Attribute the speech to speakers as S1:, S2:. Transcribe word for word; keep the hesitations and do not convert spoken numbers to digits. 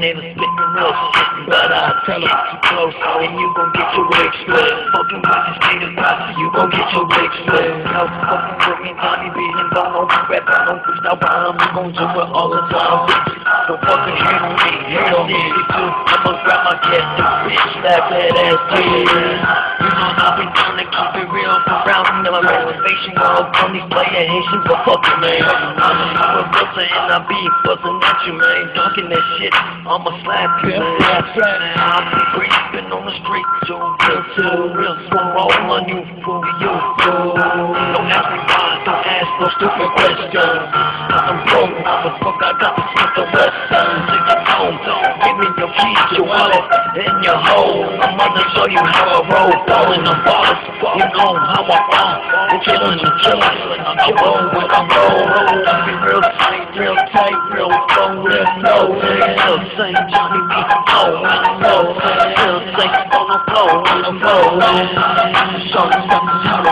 S1: niggas spittin' real shit, but I tell 'em too close, and you gon' get your wig split. Fucking with this nigga rap, you gon' get your wig split. No fucking with me, Johnny B, and don't know rap, I don't freestyle rhyme, we gon' do it all the time. So fucking hate on me, hate on me, too. I'ma grab my cat, the bitch, slap that ass, yeah. You know how we down to keep it real from around me. My reservation all on these player Haitians, but fuck it, man. I'm a filter and I be buzzing at you, man. Talking that shit, I'ma slap you, man. I'm creeping on the street, so real, so real, so roll on you, for you, fool. Don't ask me why, don't ask no stupid questions. I'm broke, motherfucker, I got the Smith and Wesson. Take it home, don't give me your keys, your wallet, and your hoe. I'm gonna show you how I roll. Falling the bars, you know how I fall. I'm chillin', I'm chillin', I roll when I roll. I be real tight, real tight, real slow, real slow. Real say Johnny B, oh, I know. Real say on the floor, on the floor. Show me how to